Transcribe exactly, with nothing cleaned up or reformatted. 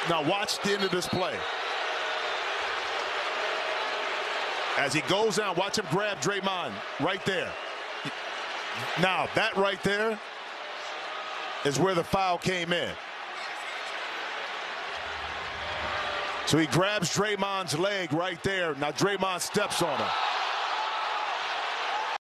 Now watch the end of this play. As he goes down, watch him grab Draymond right there. Now, that right there is where the foul came in. So he grabs Draymond's leg right there. Now Draymond steps on him.